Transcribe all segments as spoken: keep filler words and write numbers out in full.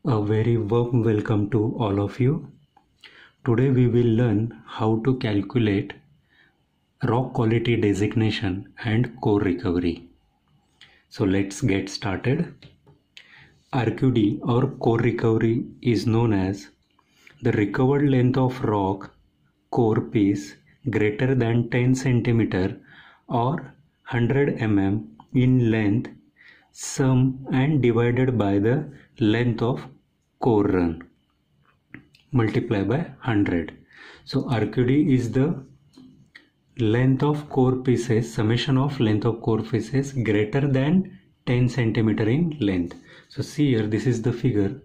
A very warm welcome to all of you. Today we will learn how to calculate rock quality designation and core recovery. So let's get started. R Q D or core recovery is known as the recovered length of rock core piece greater than ten centimeter or one hundred millimeters in length, sum and divided by the length of core run multiply by one hundred. So R Q D is the length of core pieces, summation of length of core pieces greater than ten centimeter in length. So see here, this is the figure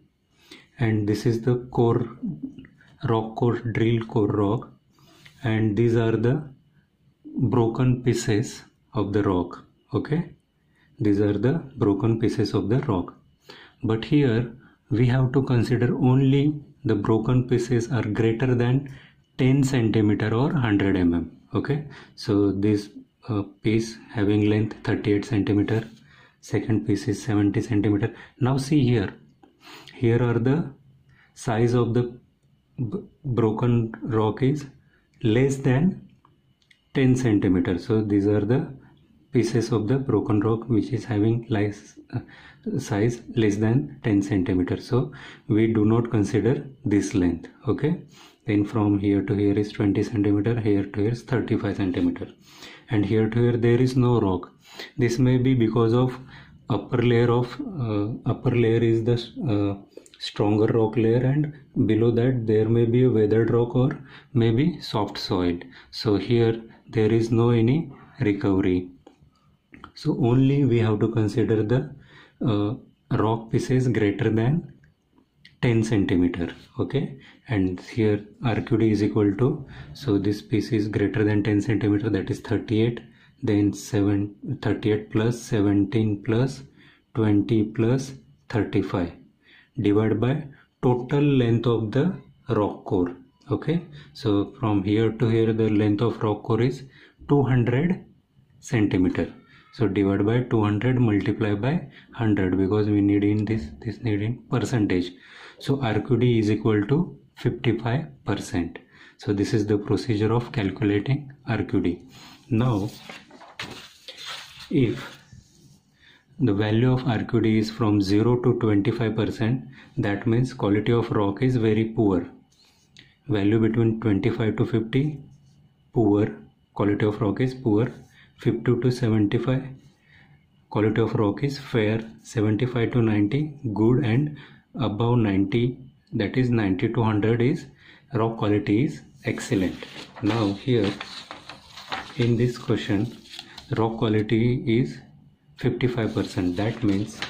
and this is the core rock core drill core rock, and these are the broken pieces of the rock. Okay, these are the broken pieces of the rock, but here we have to consider only the broken pieces are greater than ten centimeter or one hundred millimeters. Okay, so this uh, piece having length thirty-eight centimeter, second piece is seventy centimeter. Now see here, here are the size of the broken rock is less than ten centimeter. So these are the pieces of the broken rock which is having less, uh, size less than ten centimeter. So we do not consider this length. Okay, then from here to here is twenty centimeter, here to here is thirty-five centimeter, and here to here there is no rock. This may be because of upper layer of uh, upper layer is the uh, stronger rock layer, and below that there may be a weathered rock or maybe soft soil. So here there is no any recovery. So only we have to consider the uh, rock pieces greater than ten centimeter. Okay, and here R Q D is equal to, so this piece is greater than ten centimeter, that is thirty-eight, then seven, thirty-eight plus seventeen plus twenty plus thirty-five divided by total length of the rock core. Okay, so from here to here the length of rock core is two hundred centimeter. So divide by two hundred, multiply by one hundred, because we need in this this need in percentage. So R Q D is equal to fifty-five percent. So this is the procedure of calculating R Q D. Now if the value of R Q D is from zero to twenty-five percent, that means quality of rock is very poor. Value between twenty-five to fifty, poor, quality of rock is poor. Fifty to seventy-five, quality of rock is fair. Seventy-five to ninety, good, and above ninety, that is ninety to one hundred, is rock quality is excellent. Now here in this question, rock quality is fifty-five percent. That means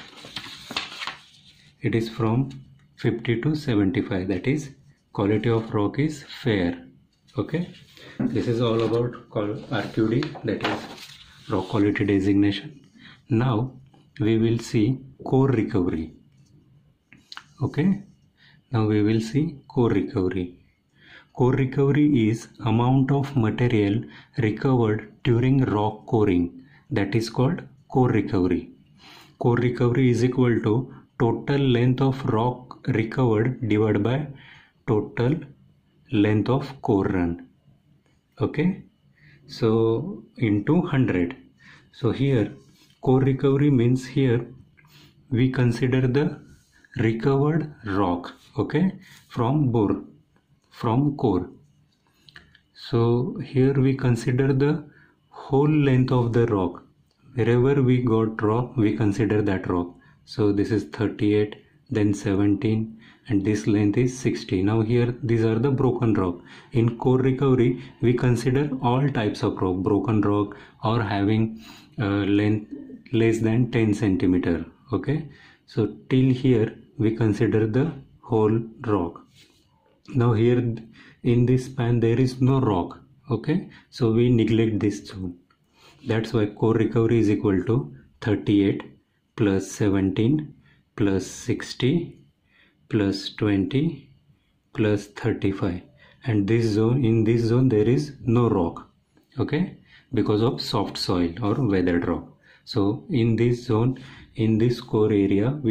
it is from fifty to seventy-five, that is quality of rock is fair. Okay, this is all about R Q D, that is rock quality designation. Now we will see core recovery. Okay, now we will see core recovery. Core recovery is amount of material recovered during rock coring, that is called core recovery. Core recovery is equal to total length of rock recovered divided by total length of core run. Okay, so into one hundred. So here core recovery means here we consider the recovered rock, okay, from bore, from core. So here we consider the whole length of the rock. Wherever we got rock, we consider that rock. So this is thirty-eight, then seventeen, and this length is sixty. Now here these are the broken rock. In core recovery we consider all types of rock, broken rock or having uh, length less than ten centimeter. Okay, so till here we consider the whole rock. Now here in this span there is no rock. Okay, so we neglect this zone. That's why core recovery is equal to thirty-eight plus seventeen plus sixty plus twenty plus thirty-five, and this zone, in this zone there is no rock. Okay, because of soft soil or weathered rock. So in this zone, in this core area, we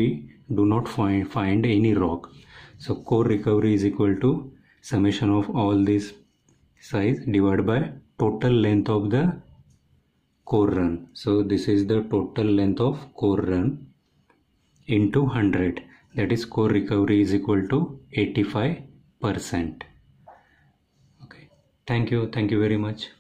do not find, find any rock. So core recovery is equal to summation of all this size divided by total length of the core run. So this is the total length of core run into one hundred, that is core recovery is equal to eighty-five percent. Okay, thank you, thank you very much.